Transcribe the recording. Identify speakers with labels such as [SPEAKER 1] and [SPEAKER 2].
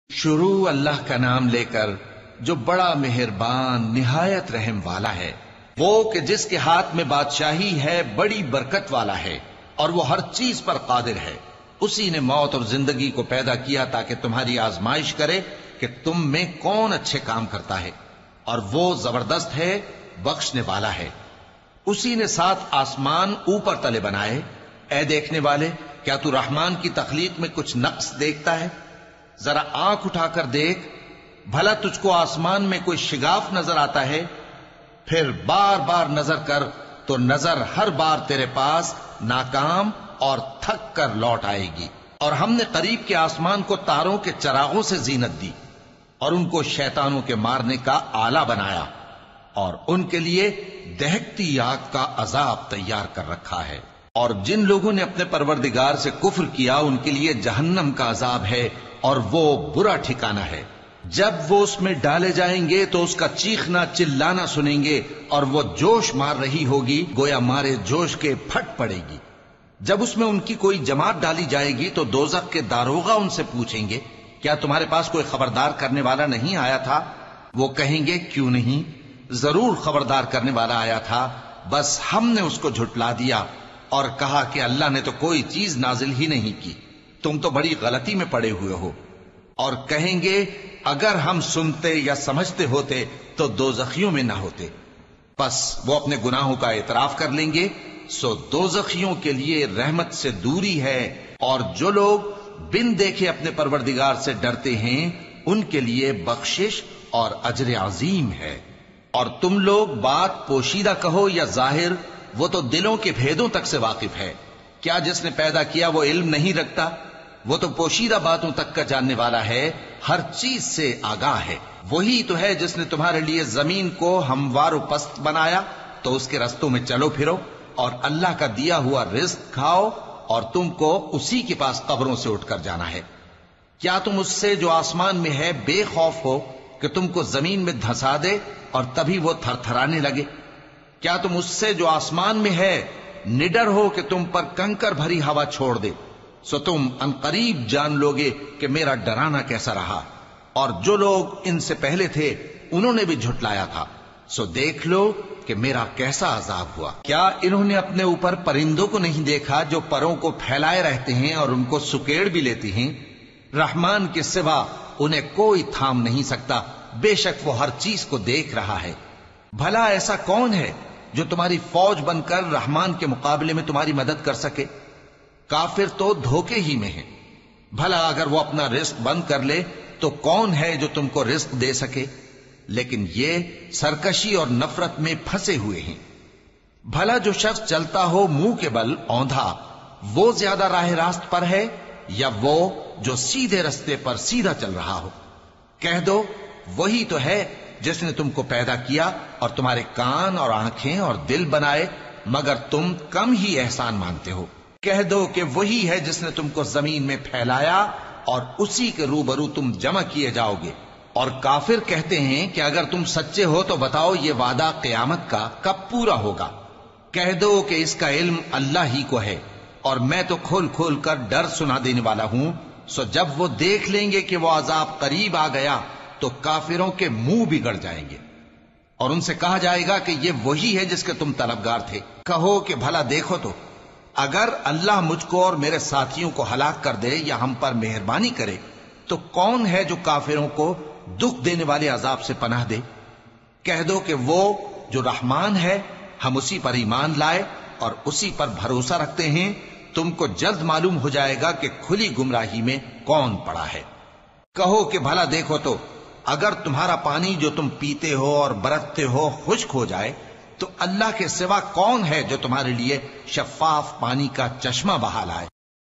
[SPEAKER 1] شروع اللہ کا نام لے کر جو بڑا مہربان نہایت رحم والا ہے، وہ کہ جس کے ہاتھ میں بادشاہی ہے، بڑی برکت والا ہے اور وہ ہر چیز پر قادر ہے۔ اسی نے موت اور زندگی کو پیدا کیا تاکہ تمہاری آزمائش کرے کہ تم میں کون اچھے کام کرتا ہے، اور وہ زبردست ہے، بخشنے والا ہے۔ اسی نے 7 آسمان اوپر تلے بنائے۔ اے دیکھنے والے، کیا تو رحمان کی تخلیق میں کچھ نقص دیکھتا ہے؟ ذرا آنکھ اٹھا کر دیکھ، بھلا تجھ کو آسمان میں کوئی شگاف نظر آتا ہے؟ پھر بار بار نظر کر تو نظر ہر بار تیرے پاس ناکام اور تھک کر لوٹ آئے گی۔ اور ہم نے قریب کے آسمان کو تاروں کے چراغوں سے زینت دی اور ان کو شیطانوں کے مارنے کا آلہ بنایا، اور ان کے لیے دہکتی آگ کا عذاب تیار کر رکھا ہے۔ اور جن لوگوں نے اپنے پروردگار سے کفر کیا ان کے لیے جہنم کا عذاب ہے، اور وہ برا ٹھکانہ ہے۔ جب وہ اس میں ڈالے جائیں گے تو اس کا چیخنا چلانا سنیں گے، اور وہ جوش مار رہی ہوگی گویا مارے جوش کے پھٹ پڑے گی۔ جب اس میں ان کی کوئی جماعت ڈالی جائے گی تو دوزخ کے داروغہ ان سے پوچھیں گے، کیا تمہارے پاس کوئی خبردار کرنے والا نہیں آیا تھا؟ وہ کہیں گے، کیوں نہیں، ضرور خبردار کرنے والا آیا تھا، بس ہم نے اس کو جھٹلا دیا اور کہا کہ اللہ نے تو کوئی چیز نازل ہی نہیں کی، تم تو بڑی غلطی میں پڑے ہوئے ہو۔ اور کہیں گے، اگر ہم سنتے یا سمجھتے ہوتے تو دوزخیوں میں نہ ہوتے۔ پس وہ اپنے گناہوں کا اعتراف کر لیں گے، سو دوزخیوں کے لیے رحمت سے دوری ہے، اور جو لوگ بن دیکھے اپنے پروردگار سے ڈرتے ہیں ان کے لیے بخشش اور اجر عظیم ہے۔ اور تم لوگ بات پوشیدہ کہو یا ظاہر، وہ تو دلوں کے بھیدوں تک سے واقف ہے۔ کیا جس نے پیدا کیا وہ علم نہیں رکھتا؟ وہ تو پوشیدہ باتوں تک کا جاننے والا ہے، ہر چیز سے آگاہ ہے۔ وہی تو ہے جس نے تمہارے لیے زمین کو ہموار و پست بنایا، تو اس کے رستوں میں چلو پھرو اور اللہ کا دیا ہوا رزق کھاؤ، اور تم کو اسی کے پاس قبروں سے اٹھ کر جانا ہے۔ کیا تم اس سے جو آسمان میں ہے بے خوف ہو کہ تم کو زمین میں دھسا دے اور تبھی وہ تھر تھرانے لگے؟ کیا تم اس سے جو آسمان میں ہے نڈر ہو کہ تم پر کنکر بھری ہوا چھوڑ دے؟ سو تم عنقریب جان لوگے کہ میرا ڈرانا کیسا رہا۔ اور جو لوگ ان سے پہلے تھے انہوں نے بھی جھٹلایا تھا، سو دیکھ لو کہ میرا کیسا عذاب ہوا۔ کیا انہوں نے اپنے اوپر پرندوں کو نہیں دیکھا جو پروں کو پھیلائے رہتے ہیں اور ان کو سکیڑ بھی لیتے ہیں؟ رحمان کے سوا انہیں کوئی تھام نہیں سکتا، بے شک وہ ہر چیز کو دیکھ رہا ہے۔ بھلا ایسا کون ہے جو تمہاری فوج بن کر رحمان کے مقابلے میں تمہاری مدد کر سکے؟ کافر تو دھوکے ہی میں ہیں۔ بھلا اگر وہ اپنا رزق بند کر لے تو کون ہے جو تم کو رزق دے سکے؟ لیکن یہ سرکشی اور نفرت میں پھنسے ہوئے ہیں۔ بھلا جو شخص چلتا ہو منہ کے بل اوندھا، وہ زیادہ راہ راست پر ہے یا وہ جو سیدھے رستے پر سیدھا چل رہا ہو؟ کہہ دو، وہی تو ہے جس نے تم کو پیدا کیا اور تمہارے کان اور آنکھیں اور دل بنائے، مگر تم کم ہی احسان مانتے ہو۔ کہہ دو کہ وہی ہے جس نے تم کو زمین میں پھیلایا اور اسی کے روبرو تم جمع کیے جاؤ گے۔ اور کافر کہتے ہیں کہ اگر تم سچے ہو تو بتاؤ یہ وعدہ قیامت کا کب پورا ہوگا؟ کہہ دو کہ اس کا علم اللہ ہی کو ہے، اور میں تو کھول کھول کر ڈر سنا دینے والا ہوں۔ سو جب وہ دیکھ لیں گے کہ وہ عذاب قریب آ گیا تو کافروں کے منہ بگڑ جائیں گے، اور ان سے کہا جائے گا کہ یہ وہی ہے جس کے تم طلبگار تھے۔ کہو کہ بھلا دیکھو تو، اگر اللہ مجھ کو اور میرے ساتھیوں کو ہلاک کر دے یا ہم پر مہربانی کرے تو کون ہے جو کافروں کو دکھ دینے والے عذاب سے پناہ دے؟ کہہ دو کہ وہ جو رحمان ہے، ہم اسی پر ایمان لائے اور اسی پر بھروسہ رکھتے ہیں۔ تم کو جلد معلوم ہو جائے گا کہ کھلی گمراہی میں کون پڑا ہے۔ کہو کہ بھلا دیکھو تو، اگر تمہارا پانی جو تم پیتے ہو اور برتتے ہو خشک ہو جائے تو اللہ کے سوا کون ہے جو تمہارے لیے شفاف پانی کا چشمہ بہا لائے؟